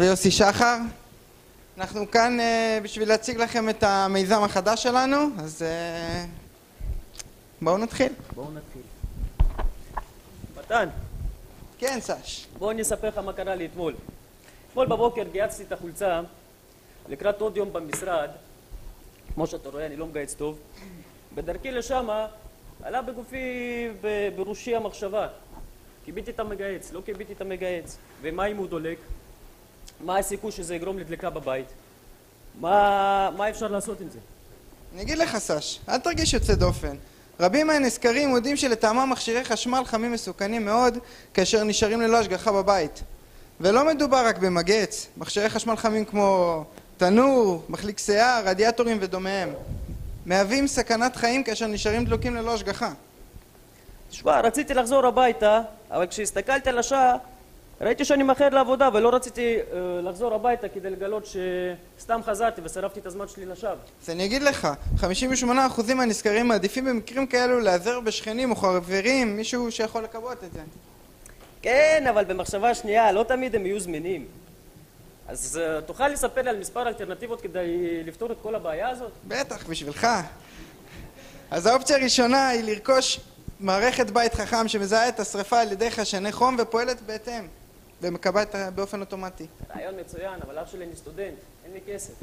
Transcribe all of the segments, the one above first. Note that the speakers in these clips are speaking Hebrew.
ויוסי שחר. אנחנו כאן בשביל להציג לכם את המיזם החדש שלנו, אז בואו נתחיל. מתן. כן, סש. בואו אני אספר לך מה קרה לי אתמול. אתמול בבוקר גייצתי את החולצה לקראת עוד יום במשרד. כמו שאתה רואה, אני לא מגייץ טוב. בדרכי לשם עלה בגופי, בראשי המחשבה. קיביתי את המגייץ, לא קיביתי את המגייץ. ומה אם הוא דולק? מה הסיכוי שזה יגרום לדלקה בבית? מה אפשר לעשות עם זה? אני אגיד לך, סש, אל תרגיש יוצא דופן. רבים מהנזכרים יודעים שלטעמם מכשירי חשמל חמים מסוכנים מאוד כאשר נשארים ללא השגחה בבית. ולא מדובר רק במגץ, מכשירי חשמל חמים כמו תנור, מחליק שיער, רדיאטורים ודומיהם. מהווים סכנת חיים כאשר נשארים דלוקים ללא השגחה. תשמע, רציתי לחזור הביתה, אבל כשהסתכלתי על השעה, ראיתי שאני מאחר לעבודה ולא רציתי לחזור הביתה כדי לגלות שסתם חזרתי ושרפתי את הזמן שלי לשווא. אז אני אגיד לך, 58% מהנזכרים מעדיפים במקרים כאלו להיעזר בשכנים או חברים, מישהו שיכול לקבות את זה. כן, אבל במחשבה שנייה, לא תמיד הם יהיו זמינים. אז תוכל לספר לי על מספר אלטרנטיבות כדי לפתור את כל הבעיה הזאת? בטח, בשבילך. אז האופציה הראשונה היא לרכוש מערכת בית חכם שמזהה את השריפה על ידי חשני חום ופועלת בהתאם ומקבעת באופן אוטומטי. רעיון מצוין, אבל אח שלי אני סטודנט, אין לי כסף.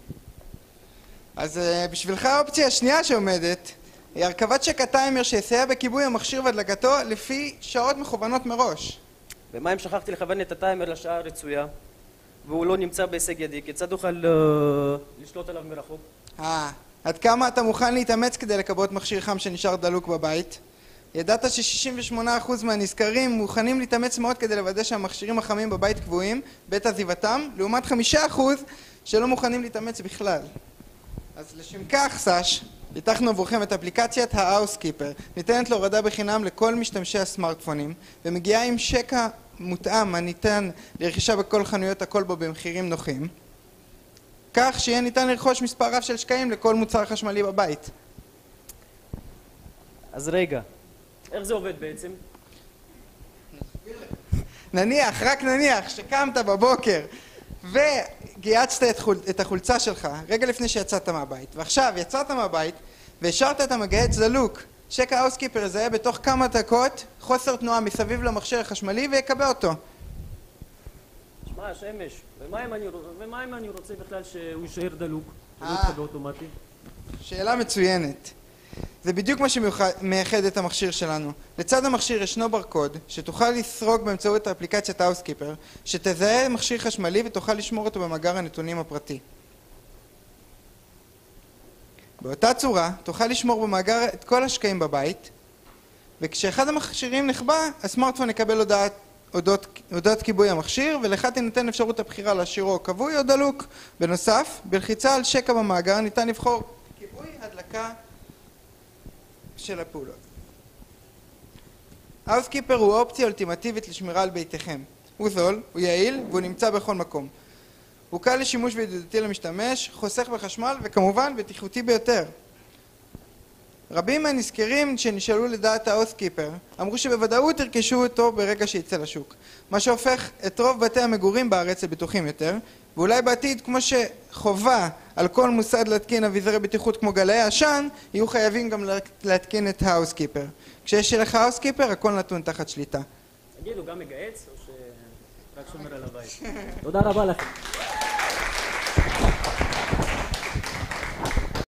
אז בשבילך האופציה השנייה שעומדת היא הרכבת שקע טיימר שיסייע בכיבוי המכשיר והדלקתו לפי שעות מכוונות מראש. ומה אם שכחתי לכוון את הטיימר לשעה הרצויה והוא לא נמצא בהישג ידי? כיצד אוכל לשלוט עליו מרחוק? עד כמה אתה מוכן להתאמץ כדי לכבות מכשיר חם שנשאר דלוק בבית? ידעת ש68% מהנזכרים מוכנים להתאמץ מאוד כדי לוודא שהמכשירים החמים בבית קבועים בעת עזיבתם, לעומת 5% שלא מוכנים להתאמץ בכלל. אז לשם כך, סש, פיתחנו עבורכם את אפליקציית ההאוסקיפר. ניתנת להורדה בחינם לכל משתמשי הסמארטפונים, ומגיעה עם שקע מותאם הניתן לרכישה בכל חנויות הקולבו במחירים נוחים, כך שיהיה ניתן לרכוש מספר רב של שקעים לכל מוצר חשמלי בבית. אז רגע, איך זה עובד בעצם? נניח, רק נניח, שקמת בבוקר וגייצת את החולצה שלך רגע לפני שיצאת מהבית, ועכשיו יצאת מהבית והשארת את המגייץ דלוק, שקע ההאוסקיפר יזהה בתוך כמה דקות חוסר תנועה מסביב למכשיר החשמלי ויקבע אותו. שמע, שמש, ומה אם אני רוצה בכלל שהוא יישאר דלוק? לא יתקבע אוטומטי? שאלה מצוינת. זה בדיוק מה שמייחד את המכשיר שלנו. לצד המכשיר ישנו ברקוד שתוכל לסרוק באמצעות האפליקציית ההאוסקיפר, שתזהה מכשיר חשמלי ותוכל לשמור אותו במאגר הנתונים הפרטי. באותה צורה תוכל לשמור במאגר את כל השקעים בבית, וכשאחד המכשירים נחבא, הסמארטפון יקבל הודעת כיבוי המכשיר, ולך תינתן אפשרות הבחירה להשאירו או כבוי או דלוק. בנוסף, בלחיצה על שקע במאגר ניתן לבחור כיבוי, הדלקה של הפעולות. ההאוסקיפר הוא אופציה אולטימטיבית לשמירה על ביתכם. הוא זול, הוא יעיל והוא נמצא בכל מקום. הוא קל לשימוש וידידותי למשתמש, חוסך בחשמל וכמובן בטיחותי ביותר. רבים מהנזכרים שנשאלו לדעת ההאוסקיפר אמרו שבוודאות ירכשו אותו ברגע שיצא לשוק, מה שהופך את רוב בתי המגורים בארץ לבטוחים יותר, ואולי בעתיד, כמו שחובה על כל מוסד להתקין אביזרי בטיחות כמו גלאי עשן, יהיו חייבים גם להתקין את ההאוסקיפר. כשיש לך ההאוסקיפר הכל נתון תחת שליטה. תגיד, הוא גם מגייץ או שרק שומר על הבית? תודה רבה לכם.